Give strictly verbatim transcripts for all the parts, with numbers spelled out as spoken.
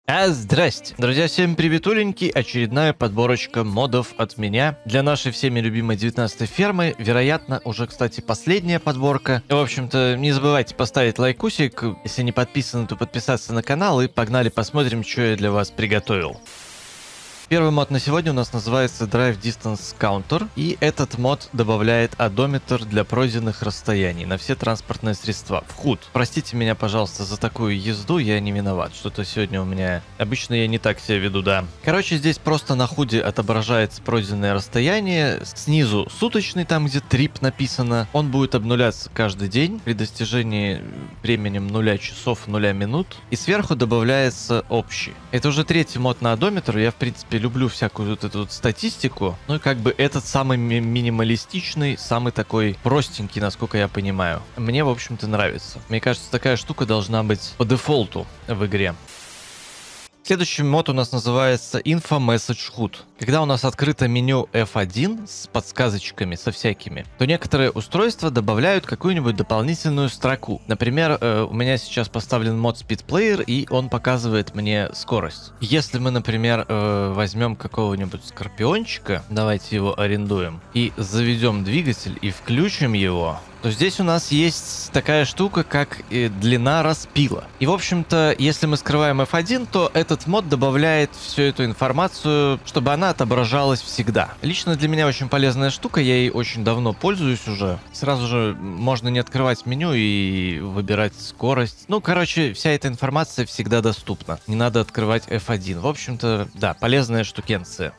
А, здрасте. Друзья, всем приветуленьки. Очередная подборочка модов от меня для нашей всеми любимой девятнадцатой фермы. Вероятно, уже, кстати, последняя подборка. В общем-то, не забывайте поставить лайкусик. Если не подписаны, то подписаться на канал. И погнали посмотрим, что я для вас приготовил. Первый мод на сегодня у нас называется Drive Distance Counter, и этот мод добавляет одометр для пройденных расстояний на все транспортные средства. В худ. Простите меня, пожалуйста, за такую езду, я не виноват. Что-то сегодня у меня... Обычно я не так себя веду, да. Короче, здесь просто на худе отображается пройденное расстояние. Снизу суточный, там где трип написано. Он будет обнуляться каждый день при достижении временем нуля часов, нуля минут. И сверху добавляется общий. Это уже третий мод на одометр, я в принципе люблю всякую вот эту вот статистику. Ну и как бы этот самый ми минималистичный, самый такой простенький, насколько я понимаю. Мне, в общем-то, нравится. Мне кажется, такая штука должна быть по дефолту в игре. Следующий мод у нас называется Info Message H U D. Когда у нас открыто меню эф один с подсказочками, со всякими, то некоторые устройства добавляют какую-нибудь дополнительную строку. Например, э, у меня сейчас поставлен мод Speed Player, и он показывает мне скорость. Если мы, например, э, возьмем какого-нибудь скорпиончика, давайте его арендуем, и заведем двигатель и включим его, то здесь у нас есть такая штука, как э, длина распила. И, в общем-то, если мы скрываем эф один, то этот мод добавляет всю эту информацию, чтобы она отображалась всегда. Лично для меня очень полезная штука, я ей очень давно пользуюсь уже. Сразу же можно не открывать меню и выбирать скорость. Ну, короче, вся эта информация всегда доступна. Не надо открывать эф один. В общем-то, да, полезная штукенция.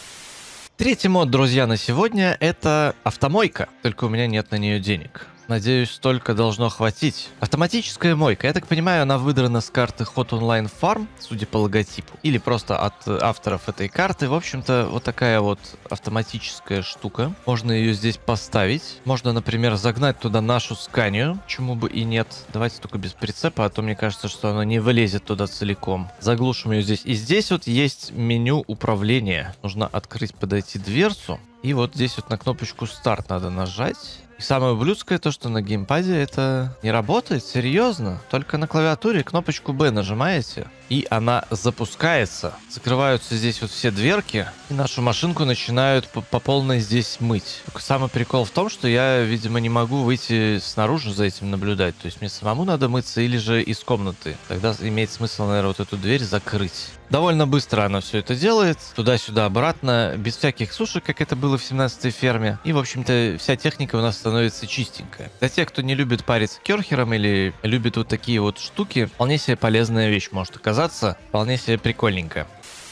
Третий мод, друзья, на сегодня — это автомойка, только у меня нет на нее денег. Надеюсь, столько должно хватить. Автоматическая мойка. Я так понимаю, она выдрана с карты Hot Online Farm, судя по логотипу. Или просто от авторов этой карты. В общем-то, вот такая вот автоматическая штука. Можно ее здесь поставить. Можно, например, загнать туда нашу сканию. Чему бы и нет. Давайте только без прицепа, а то мне кажется, что она не влезет туда целиком. Заглушим ее здесь. И здесь вот есть меню управления. Нужно открыть, подойти дверцу. И вот здесь вот на кнопочку старт надо нажать. И самое ублюдское то, что на геймпаде это не работает, серьезно. Только на клавиатуре кнопочку бэ нажимаете, и она запускается. Закрываются здесь вот все дверки, и нашу машинку начинают по, по полной здесь мыть. Только самый прикол в том, что я, видимо, не могу выйти снаружи за этим наблюдать. То есть мне самому надо мыться или же из комнаты. Тогда имеет смысл, наверное, вот эту дверь закрыть. Довольно быстро она все это делает. Туда-сюда, обратно, без всяких сушек, как это было в семнадцатой ферме. И, в общем-то, вся техника у нас становится чистенькая. Для тех, кто не любит париться керхером или любит вот такие вот штуки, вполне себе полезная вещь может оказаться. Вполне себе прикольненько.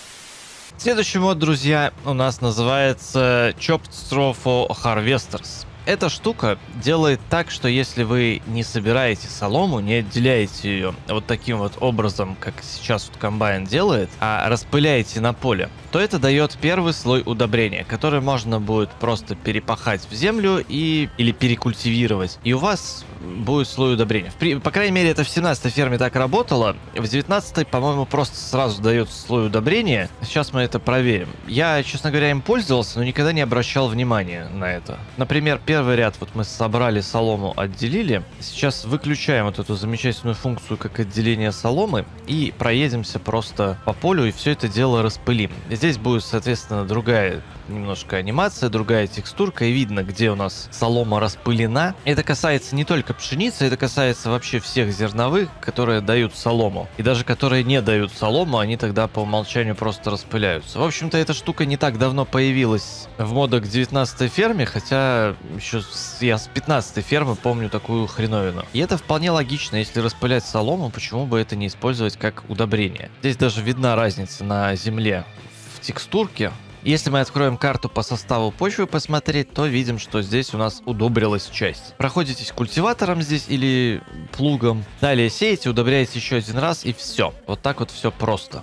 Следующий мод, друзья, у нас называется Chopped Straw for Harvesters. Эта штука делает так, что если вы не собираете солому, не отделяете ее вот таким вот образом, как сейчас вот комбайн делает, а распыляете на поле, то это дает первый слой удобрения, который можно будет просто перепахать в землю и или перекультивировать. И у вас будет слой удобрения. При, по крайней мере, это в семнадцатой ферме так работало. В девятнадцатой, по-моему, просто сразу дается слой удобрения. Сейчас мы это проверим. Я, честно говоря, им пользовался, но никогда не обращал внимания на это. Например, первый ряд вот мы собрали солому, отделили. Сейчас выключаем вот эту замечательную функцию, как отделение соломы, и проедемся просто по полю, и все это дело распылим. Здесь будет, соответственно, другая немножко анимация, другая текстурка, и видно, где у нас солома распылена. Это касается не только пшеницы, это касается вообще всех зерновых, которые дают солому. И даже которые не дают солому, они тогда по умолчанию просто распыляются. В общем-то, эта штука не так давно появилась в модах к девятнадцатой ферме, хотя еще с, я с пятнадцатой фермы помню такую хреновину. И это вполне логично, если распылять солому, почему бы это не использовать как удобрение. Здесь даже видна разница на земле в текстурке. Если мы откроем карту по составу почвы посмотреть, то видим, что здесь у нас удобрилась часть. Проходитесь культиватором здесь или плугом. Далее сеете, удобряете еще один раз и все. Вот так вот все просто.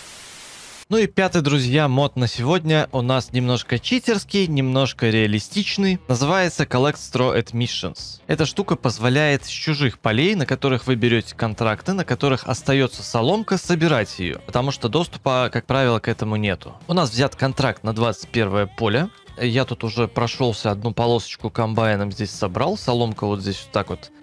Ну и пятый, друзья, мод на сегодня у нас немножко читерский, немножко реалистичный. Называется Collect Straw at Missions. Эта штука позволяет с чужих полей, на которых вы берете контракты, на которых остается соломка, собирать ее. Потому что доступа, как правило, к этому нету. У нас взят контракт на двадцать первое поле. Я тут уже прошелся, одну полосочку комбайном здесь собрал. Соломка вот здесь вот так вот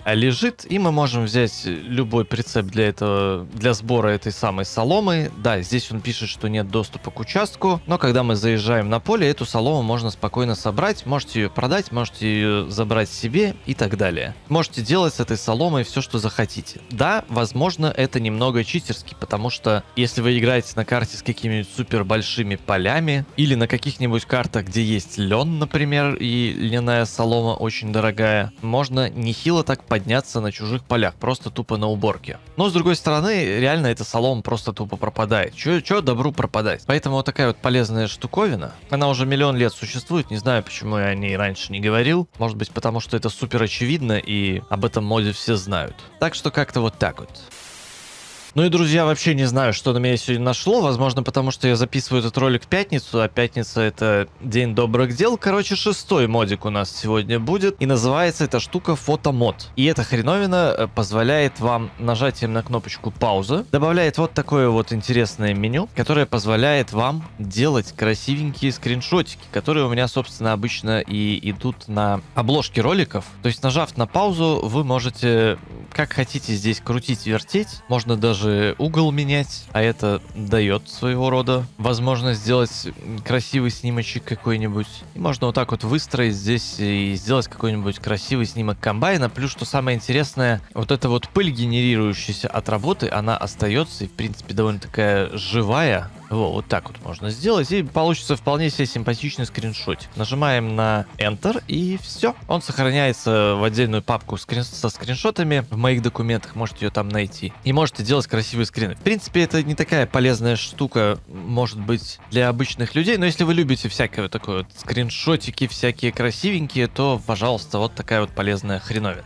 лежит, и мы можем взять любой прицеп для этого, для сбора этой самой соломы. Да, здесь он пишет, что нет доступа к участку, но когда мы заезжаем на поле, эту солому можно спокойно собрать, можете ее продать, можете ее забрать себе и так далее. Можете делать с этой соломой все, что захотите. Да, возможно, это немного читерски, потому что если вы играете на карте с какими-нибудь супер большими полями или на каких-нибудь картах, где есть лен, например, и льняная солома очень дорогая, можно нехило так подняться на чужих полях, просто тупо на уборке. Но с другой стороны, реально эта солома просто тупо пропадает. Чё добру пропадать? Поэтому вот такая вот полезная штуковина. Она уже миллион лет существует, не знаю, почему я о ней раньше не говорил. Может быть, потому что это супер очевидно и об этом моде все знают. Так что как-то вот так вот. Ну и, друзья, вообще не знаю, что на меня сегодня нашло. Возможно, потому что я записываю этот ролик в пятницу, а пятница — это день добрых дел. Короче, шестой модик у нас сегодня будет. И называется эта штука фотомод. И эта хреновина позволяет вам нажатием на кнопочку пауза, добавляет вот такое вот интересное меню, которое позволяет вам делать красивенькие скриншотики, которые у меня, собственно, обычно и идут на обложке роликов. То есть, нажав на паузу, вы можете как хотите здесь крутить, вертеть. Можно даже угол менять, а это дает своего рода возможность сделать красивый снимочек какой-нибудь. И можно вот так вот выстроить здесь и сделать какой-нибудь красивый снимок комбайна. Плюс, что самое интересное, вот эта вот пыль, генерирующаяся от работы, она остается и, в принципе, довольно такая живая. Во, вот так вот можно сделать, и получится вполне себе симпатичный скриншотик. Нажимаем на Enter, и все. Он сохраняется в отдельную папку скрин со скриншотами. В моих документах можете ее там найти. И можете делать красивые скрины. В принципе, это не такая полезная штука, может быть, для обычных людей, но если вы любите всякое вот такое вот скриншотики, всякие красивенькие, то, пожалуйста, вот такая вот полезная хреновина.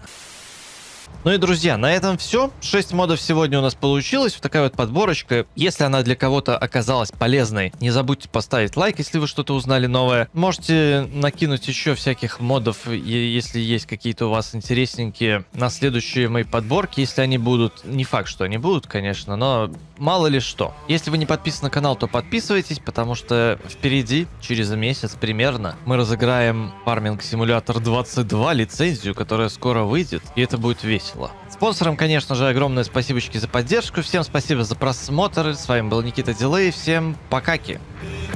Ну и, друзья, на этом все. шесть модов сегодня у нас получилось. Вот такая вот подборочка. Если она для кого-то оказалась полезной, не забудьте поставить лайк, если вы что-то узнали новое. Можете накинуть еще всяких модов, если есть какие-то у вас интересненькие, на следующие мои подборки. Если они будут, не факт, что они будут, конечно, но мало ли что. Если вы не подписаны на канал, то подписывайтесь, потому что впереди, через месяц примерно, мы разыграем Farming Simulator двадцать два лицензию, которая скоро выйдет, и это будет весело. Спонсорам, конечно же, огромное спасибочки за поддержку. Всем спасибо за просмотр. С вами был Никита Дилей. Всем покаки.